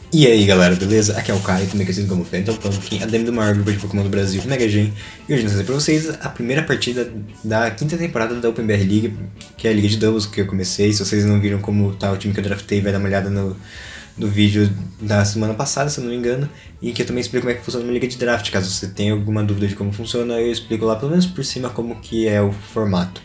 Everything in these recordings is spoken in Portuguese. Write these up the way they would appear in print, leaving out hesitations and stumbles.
E aí galera, beleza? Aqui é o Caio, também conhecido como Phantom Pumpkin, ADM do maior grupo de Pokémon do Brasil, Mega Gen. E hoje nós vamos trazer pra vocês a primeira partida da quinta temporada da OpenBR League, que é a Liga de Doubles que eu comecei. Se vocês não viram como tá o time que eu draftei, vai dar uma olhada no vídeo da semana passada, se eu não me engano, e que eu também explico como é que funciona uma liga de draft. Caso você tenha alguma dúvida de como funciona, eu explico lá pelo menos por cima como que é o formato.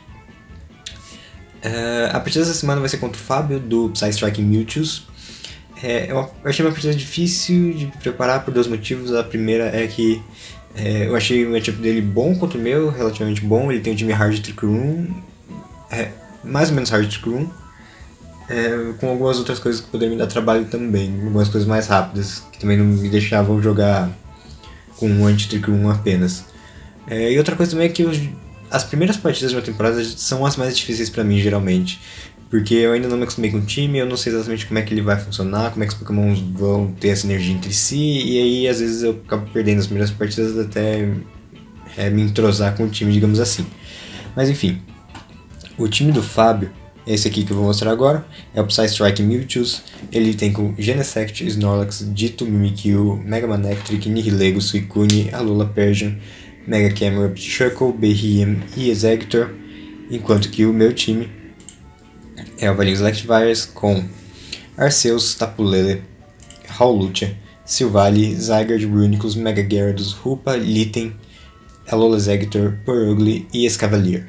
A partida dessa semana vai ser contra o Fábio, do Psystrike Mewtwo's. Eu achei uma partida difícil de preparar por dois motivos. A primeira é que eu achei o matchup dele bom contra o meu, relativamente bom. Ele tem um time Hard Trick Room, mais ou menos Hard Trick Room, com algumas outras coisas que poderiam me dar trabalho também, algumas coisas mais rápidas, que também não me deixavam jogar com um anti-Trick Room apenas. E outra coisa também é que as primeiras partidas de uma temporada são as mais difíceis pra mim, geralmente. Porque eu ainda não me acostumei com o time, eu não sei exatamente como é que ele vai funcionar, como é que os Pokémons vão ter essa energia entre si, e aí às vezes eu acabo perdendo as primeiras partidas até me entrosar com o time, digamos assim. Mas enfim, o time do Fábio, esse aqui que eu vou mostrar agora, é o Psystrike Mewtwo's. Ele tem com Genesect, Snorlax, Ditto, Mimikyu, Mega Manectric, Nihilego, Suicune, Alola Persian, Mega Camerupt, Shuckle, Behem e Exeggutor, enquanto que o meu time é o Valinhos Electivires com Arceus, Tapu Lele, Hawlucha, Silvally, Zygarde, Reuniclus, Mega Gyarados, Hoopa, Litten, Alola Exeggutor, Purugly e Escavalier.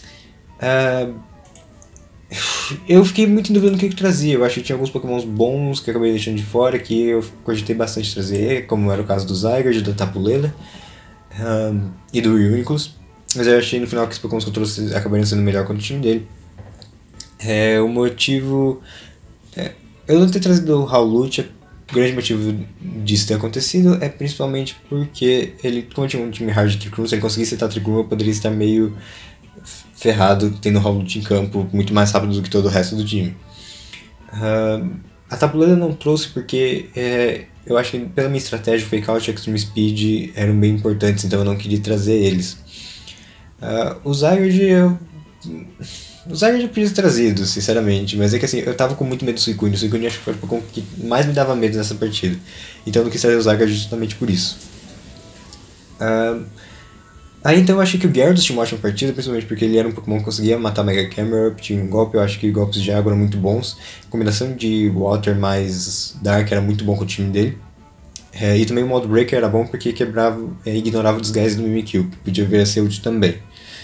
Eu fiquei muito em dúvida no que trazia. Eu acho que tinha alguns Pokémons bons que eu acabei deixando de fora, que eu cogitei bastante trazer, como era o caso do Zygarde, do Tapu Lele e do Reuniclus. Mas eu achei no final que os Pokémons que eu trouxe acabaram sendo melhor contra o time dele. O motivo... eu não ter trazido o Hawlucha, o grande motivo disso ter acontecido é principalmente porque ele, como tinha um time hard de Trick Room, se ele conseguisse setar Trick Room, eu poderia estar meio ferrado tendo o Hawlucha em campo muito mais rápido do que todo o resto do time. A Tapu Lele eu não trouxe porque eu acho que pela minha estratégia o Fake Out e Extreme Speed eram bem importantes, então eu não queria trazer eles. O Zygarde eu podia ter trazido, sinceramente, mas é que assim, eu tava com muito medo do Suicune. O Suicune acho que foi o Pokémon que mais me dava medo nessa partida, então eu não quis trazer o Zygarde justamente por isso. Aí então eu achei que o Gyarados tinha uma ótima partida, principalmente porque ele era um Pokémon que conseguia matar Mega Camerupt, tinha um golpe, eu acho que golpes de água eram muito bons. A combinação de Water mais Dark era muito bom com o time dele. E também o modo Breaker era bom porque quebrava e ignorava o desgaste do Mimikyu, que podia vir a ser útil também.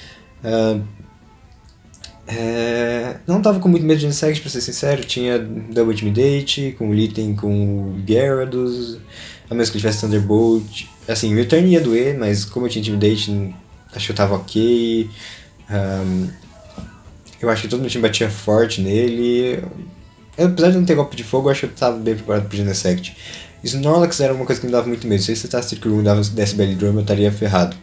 Não tava com muito medo de Insect, pra ser sincero. Tinha Double Intimidate, com o Litten, com o Gyarados, a menos que ele tivesse Thunderbolt. Assim, o Return ia doer, mas como eu tinha Intimidate, acho que eu tava ok. Eu acho que todo meu time batia forte nele. Apesar de não ter golpe de fogo, eu acho que eu tava bem preparado pro Genesect. Snorlax era uma coisa que me dava muito medo. Se ele setasse Trick Room e desse Belly Drum, eu estaria ferrado.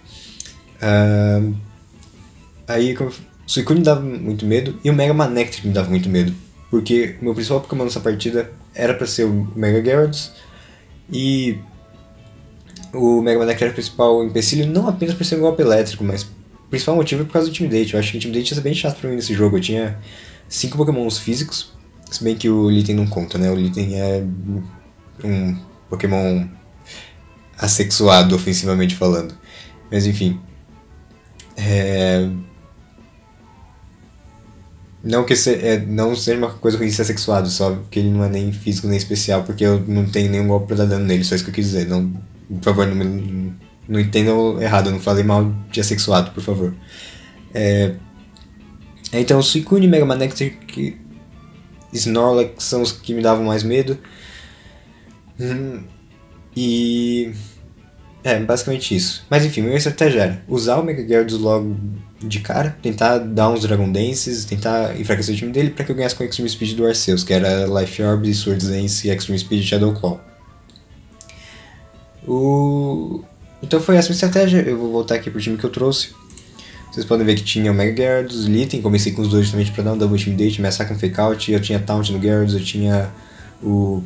Aí o Suicune me dava muito medo e o Mega Manectric me dava muito medo, porque o meu principal Pokémon nessa partida era pra ser o Mega Gyarados, e o Mega Manectric era o principal empecilho, não apenas por ser um golpe elétrico, mas o principal motivo é por causa do Intimidate. Eu acho que o Intimidate ia ser bem chato pra mim nesse jogo. Eu tinha 5 Pokémons físicos, se bem que o Litten não conta, né? O Litten é um Pokémon assexuado, ofensivamente falando. Mas enfim. Não que não seja uma coisa ruim ser sexuado, só que ele não é nem físico nem especial, porque eu não tenho nenhum golpe pra dar dano nele, só isso que eu quis dizer. Não, por favor, não entendam errado, eu não falei mal de assexuado, por favor. Então, Suicune, Mega Manectric, Snorlax são os que me davam mais medo. Basicamente isso. Mas enfim, minha estratégia era usar o Mega Gyarados logo de cara, tentar dar uns Dragon Dances, tentar enfraquecer o time dele pra que eu ganhasse com o Extreme Speed do Arceus, que era Life Orb, Sword Dance e Extreme Speed Shadow Claw. Então foi essa a minha estratégia. Eu vou voltar aqui pro time que eu trouxe. Vocês podem ver que tinha o Mega Gyarados, Litten, comecei com os dois justamente pra dar um Double Intimidate, ameaçar com Fake Out. Eu tinha Taunt no Gyarados, eu tinha o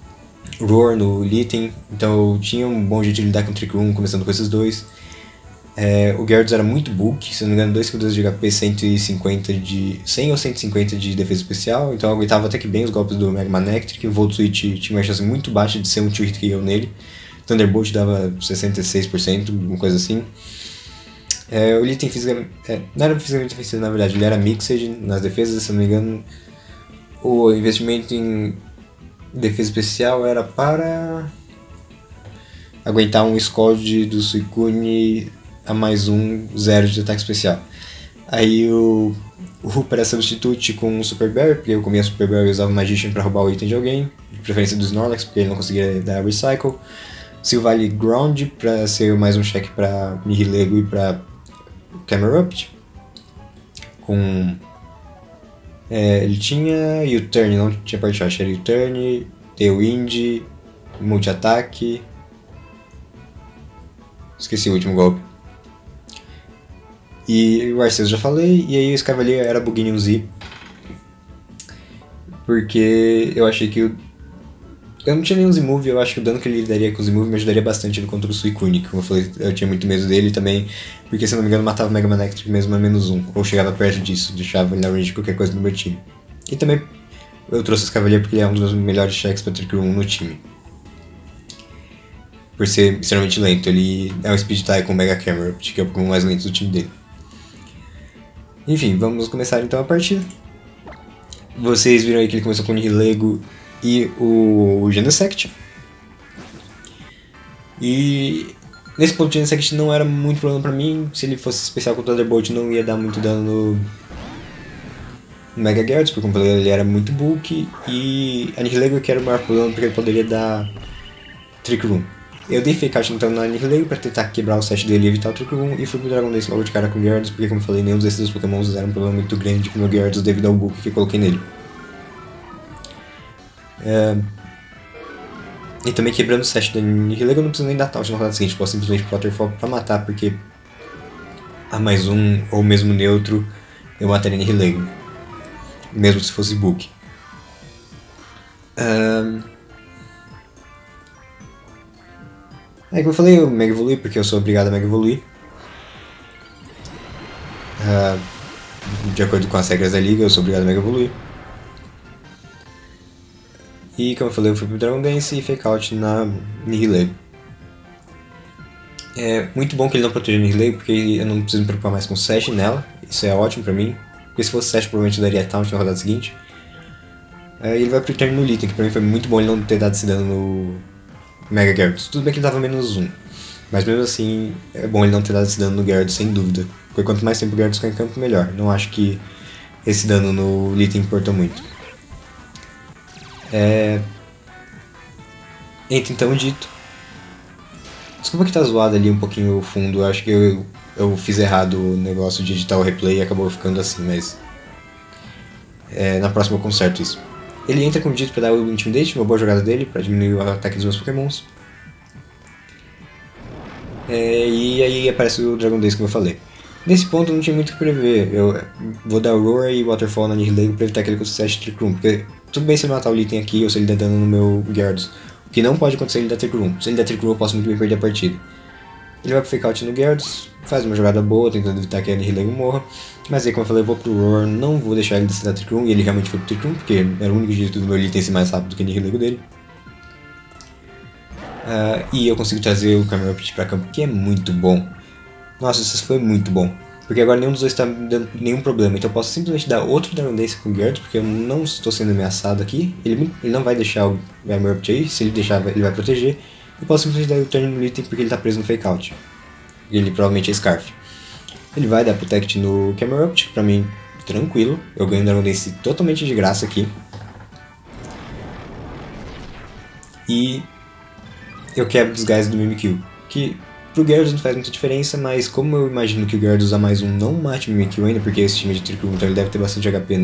Roar no Litten, então eu tinha um bom jeito de lidar com o Trick Room, começando com esses dois. O Gyarados era muito bulk, se não me engano 2 de HP, 100 ou 150 de defesa especial, então eu aguentava até que bem os golpes do Mega Manectric, o Volt Switch tinha uma chance muito baixa de ser um 2-hit KO nele, Thunderbolt dava 66%, uma coisa assim. O item não era fisicamente defensivo na verdade, ele era mixed nas defesas, se não me engano. O investimento em defesa especial era para aguentar um Scald do Suicune a mais 0 de ataque especial. Aí o Hoopa era substitute com o Super Berry, porque eu comia Super Berry e usava Magician para roubar o item de alguém, de preferência do Snorlax, porque ele não conseguia dar Recycle. Silvally Ground para ser mais um check para Nihilego e para Camerupt. Ele tinha U-Turn, não tinha parte shot, era U-Turn, Tailwind, multi-ataque. Esqueci o último golpe. E o Arceus já falei, e aí o Escavalier era Buginion Z. Porque eu achei que eu não tinha nenhum Z-Move, eu acho que o dano que ele daria com o Z-Move me ajudaria bastante ele contra o Suicune, como eu falei, eu tinha muito medo dele também, porque se eu não me engano matava o Mega Manectric mesmo a -1, ou chegava perto disso, deixava ele na range de qualquer coisa no meu time. E também eu trouxe o Escavalier porque ele é um dos meus melhores checks para Trick Room no time. Por ser extremamente lento, ele é um Speed Tie com o Mega Camerupt, que é o Pokémon mais lento do time dele. Enfim, vamos começar então a partida. Vocês viram aí que ele começou com o Nihilego e o Genesect. E nesse ponto o Genesect não era muito problema pra mim. Se ele fosse especial com o Thunderbolt não ia dar muito dano no Mega Gyarados, porque como eu falei, ele era muito bulky. E a Nihilego que era o maior problema porque ele poderia dar Trick Room. Eu dei Fake Out então na Nihilego pra tentar quebrar o set dele e evitar o Trick Room, e fui pro Dragon Dance logo de cara com o Gyarados, porque como eu falei, nenhum desses dois Pokémons era um problema muito grande com o meu Gyarados devido ao bulk que eu coloquei nele. E também quebrando o set da Nihilego eu não preciso nem dar taunt na rodada seguinte, posso simplesmente pro Waterfall pra matar, porque a mais um ou mesmo neutro eu mataria Nihilego, mesmo se fosse bulk. Como eu falei, eu Mega Evolui porque eu sou obrigado a Mega Evoluir. De acordo com as regras da liga, eu sou obrigado a Mega Evoluir. E como eu falei, eu fui pro Dragon Dance e Fake Out na Nihilego. É muito bom que ele não proteja a Nihilego, porque eu não preciso me preocupar mais com o Sash nela. Isso é ótimo pra mim, porque se fosse Sash provavelmente eu daria Taunt na rodada seguinte. E ele vai pro turn no Litten, que pra mim foi muito bom ele não ter dado esse dano no Mega Gyarados. Tudo bem que ele dava -1, mas mesmo assim é bom ele não ter dado esse dano no Gyarados, sem dúvida. Porque quanto mais tempo o Gyarados ficar em campo, melhor. Não acho que esse dano no Litten importa muito. Entra então dito. Desculpa que tá zoado ali um pouquinho o fundo, acho que eu fiz errado o negócio de editar o replay e acabou ficando assim, mas na próxima eu conserto isso. Ele entra com o dito pra dar o Intimidate, uma boa jogada dele, pra diminuir o ataque dos meus Pokémons. E aí aparece o Dragon Dance, como eu falei. Nesse ponto eu não tinha muito o que prever, eu vou dar Roar e Waterfall na Nihilego pra evitar que ele consiga Trick Room, porque tudo bem se ele matar o Litten aqui ou se ele der dano no meu Gyarados. O que não pode acontecer é ele dar Trick Room. Se ele der Trick Room eu posso muito bem perder a partida. Ele vai pro Fake Out no Gyarados, faz uma jogada boa, tentando evitar que a Nihilego morra. Mas aí, como eu falei, eu vou pro Roar, não vou deixar ele dar Trick Room, e ele realmente foi pro Trick Room, porque era o único jeito do meu Litten ser mais rápido do que a Nihilego dele. E eu consigo trazer o Camerupt pra campo, que é muito bom. Nossa, isso foi muito bom. Porque agora nenhum dos dois está me dando nenhum problema, então eu posso simplesmente dar outro Dragon Dance com o Gyarados, porque eu não estou sendo ameaçado aqui. Ele não vai deixar o Camerupt aí, se ele deixar ele vai proteger. Eu posso simplesmente dar o turn no Litten porque ele está preso no Fake Out. Ele provavelmente é Scarf. Ele vai dar Protect no Camerupt, pra mim, tranquilo. Eu ganho o Dragon Dance totalmente de graça aqui. E eu quebro os gás do Mimikyu, que pro Gyarados não faz muita diferença, mas como eu imagino que o Gyarados a mais 1 não mate o Mimikyu ainda, porque esse time é de Trick Room, então ele deve ter bastante HP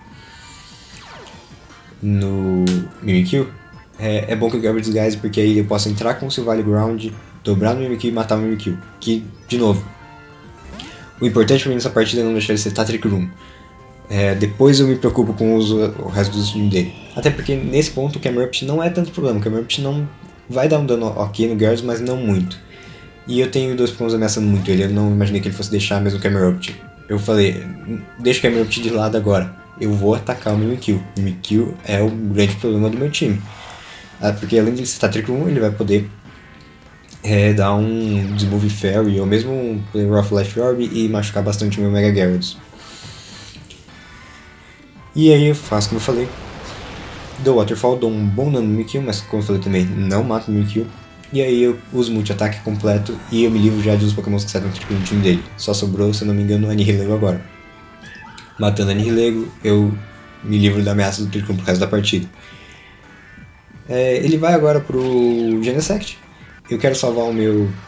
no Mimikyu, é bom que eu quebre os gás, porque aí eu posso entrar com o Silvally Ground, dobrar no Mimikyu e matar o Mimikyu, que, de novo, o importante pra mim nessa partida é não deixar ele ser Trick Room. Depois eu me preocupo com o resto do time dele. Até porque nesse ponto o Camerupt não é tanto problema, o Camerupt não vai dar um dano ok no Gyarados, mas não muito. E eu tenho dois Pokémons ameaçando muito ele, eu não imaginei que ele fosse deixar mesmo o Camerupt. Eu falei, deixa o Camerupt de lado agora, eu vou atacar o Mimikyu. O Mimikyu é o grande problema do meu time. Porque além de estar Trick Room, ele vai poder dar um Desmove Fairy, ou mesmo um Rough Life Orb e machucar bastante o meu Mega Gyarados. E aí eu faço como eu falei, dou Waterfall, dou um bom dano no Mimikyu, mas como eu falei também, não mato o Mimikyu. E aí eu uso multi-ataque completo e eu me livro já de os Pokémons que saem no time dele. Só sobrou, se eu não me engano, o Nihilego agora. Matando a Nihilego, eu me livro da ameaça do Trick Room pro resto da partida. Ele vai agora pro Genesect. Eu quero salvar o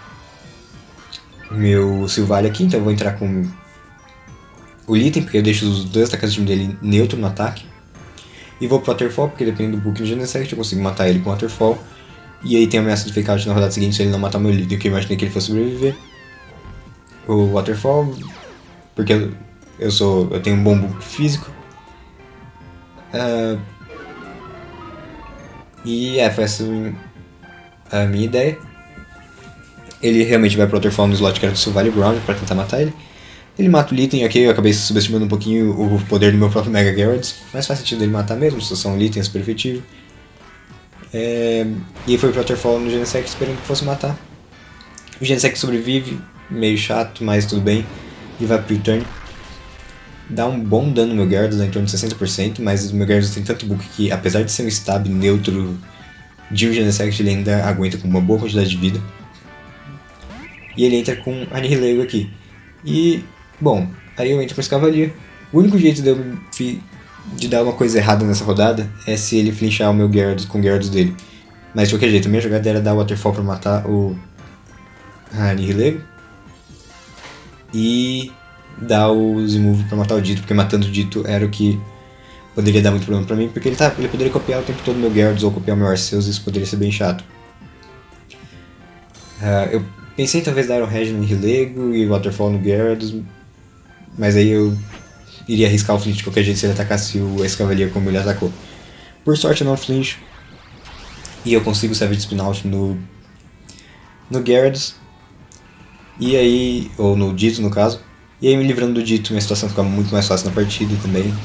meu Silvally aqui, então eu vou entrar com o Litten, porque eu deixo os dois atacantes do time dele neutro no ataque. E vou pro Waterfall, porque dependendo do book do Genesect eu consigo matar ele com Waterfall. E aí tem a ameaça de Fake Out na rodada seguinte se ele não matar meu Litten, que eu imaginei que ele fosse sobreviver. O Waterfall, porque eu tenho um bom book físico. E foi essa a minha ideia. Ele realmente vai pro Waterfall no slot que era do Silvally Ground pra tentar matar ele. Ele mata o Litten, ok, eu acabei subestimando um pouquinho o poder do meu próprio Mega Gyarados, mas faz sentido ele matar mesmo, se são um Litten é super efetivo. E ele foi pro Waterfall no Genesect esperando que fosse matar. O Genesect sobrevive, meio chato, mas tudo bem. Ele vai pro U-turn. Dá um bom dano no meu Gyarados, em torno de 60%, mas o meu Gyarados tem tanto book que, apesar de ser um stab neutro de um Genesect, ele ainda aguenta com uma boa quantidade de vida. E ele entra com a Nihilego aqui. E, bom, aí eu entro com esse Cavalier. O único jeito de dar uma coisa errada nessa rodada é se ele flinchar o meu Gyarados com o Gyarados dele. Mas de qualquer jeito, a minha jogada era dar o Waterfall pra matar a Nihilego. E dar o Z-Move pra matar o Ditto, porque matando o Ditto era o que poderia dar muito problema pra mim, porque ele poderia copiar o tempo todo o meu Gyarados ou copiar o meu Arceus, e isso poderia ser bem chato. Eu pensei em talvez dar o Reg no Nihilego e o Waterfall no Gyarados, mas aí eu iria arriscar o flinch de qualquer jeito se ele atacasse o Escavalier como ele atacou. Por sorte eu não flincho, e eu consigo Savage Spinout no Gyarados, e aí, ou no Ditto no caso, e aí me livrando do Ditto minha situação fica muito mais fácil na partida também.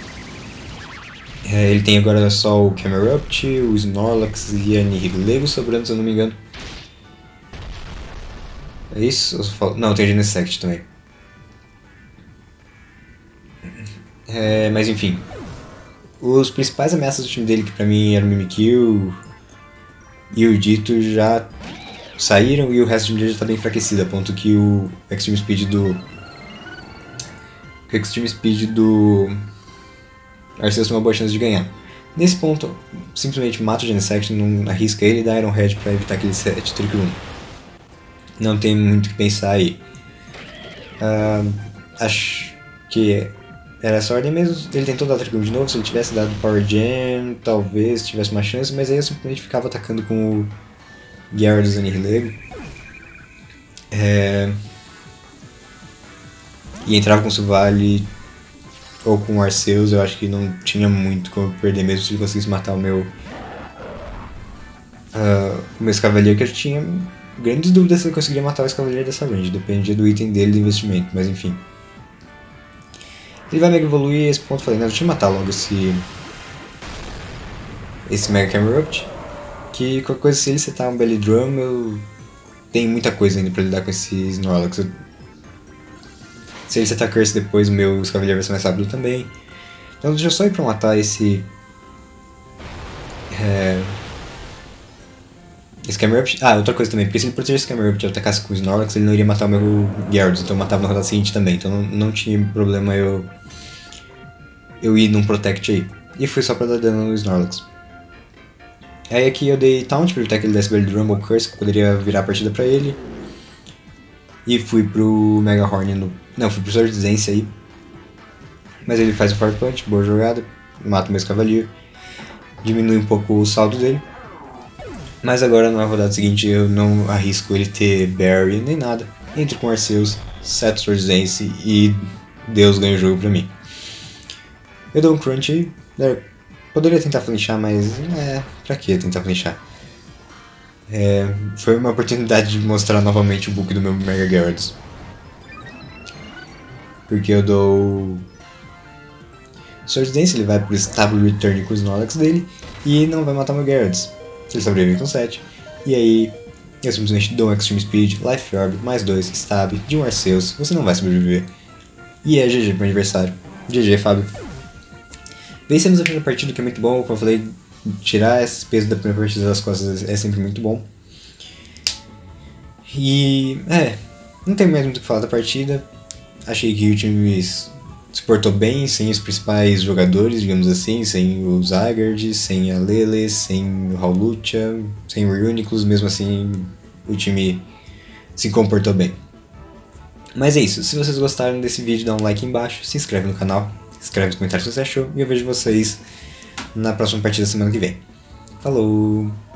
Ele tem agora só o Camerupt, o Snorlax e a Nihilego sobrando, se eu não me engano. É isso? Não, tem o Genesect também. Mas enfim. Os principais ameaças do time dele, que pra mim eram o Mimikyu e o Ditto, já saíram e o resto do time dele já tá bem enfraquecido, a ponto que o Extreme Speed do Arceus tem uma boa chance de ganhar. Nesse ponto, simplesmente mata o Genesect, não arrisca ele e dá Iron Head pra evitar aquele set Trick Room. Não tem muito o que pensar aí. Acho que era essa ordem mesmo. Ele tentou dar Trick Room de novo, se ele tivesse dado Power Gem, talvez tivesse uma chance, mas aí eu simplesmente ficava atacando com o Gyarados e Nihilego. E entrava com o Silvally ou com o Arceus, eu acho que não tinha muito como perder mesmo se ele conseguisse matar o meu Escavalier, que eu tinha grandes dúvidas se ele conseguiria matar o Escavalier dessa range, dependia do item dele, do investimento, mas enfim. Ele vai Mega Evoluir, esse ponto eu falei, não, deixa eu matar logo esse Mega Camerupt, que qualquer coisa, se ele setar um Belly Drum, eu tenho muita coisa ainda pra lidar com esse Snorlax. Se ele setar Curse depois, o meu Escavalier vai ser mais rápido também. Então deixa eu só ir pra matar esse Camerupt. Outra coisa também, porque se ele protegesse esse Camerupt e atacasse com o Snorlax, ele não iria matar o meu Gyarados, então eu matava na rodada seguinte também, então não tinha problema eu ir num Protect aí. E foi só pra dar dano no Snorlax. Aí aqui eu dei Taunt pra evitar que ele desse Belly Drum ou Curse, que poderia virar a partida pra ele. E fui pro Mega Horn fui pro Sword Dance aí. Mas ele faz o Fire Punch, boa jogada, mata o meu Escavalier, diminui um pouco o saldo dele. Mas agora na rodada seguinte eu não arrisco ele ter Barry nem nada. Entro com Arceus, seto Sword Dance e Deus ganha o jogo pra mim. Eu dou um Crunch aí, poderia tentar flinchar, mas pra que tentar flinchar? Foi uma oportunidade de mostrar novamente o book do meu Mega Gyarados. Porque eu dou Sword Dance, ele vai pro Stable Return com os Snorlax dele e não vai matar meu Gyarados. Ele sobrevive com 7. E aí eu simplesmente dou um Extreme Speed, Life Orb, mais 2, Stab, de um Arceus, você não vai sobreviver. E é GG pro meu adversário. GG, Fábio. Vencemos a primeira partida, que é muito bom, como eu falei, tirar esse peso da primeira partida das costas é sempre muito bom. E não tem mais muito o que falar da partida. Achei que o time se portou bem, sem os principais jogadores, digamos assim, sem o Zygarde, sem a Lele, sem o Hawlucha, sem o Reuniclus, mesmo assim o time se comportou bem. Mas é isso, se vocês gostaram desse vídeo, dá um like aí embaixo, se inscreve no canal, escreve nos comentários o que você achou e eu vejo vocês na próxima partida da semana que vem. Falou!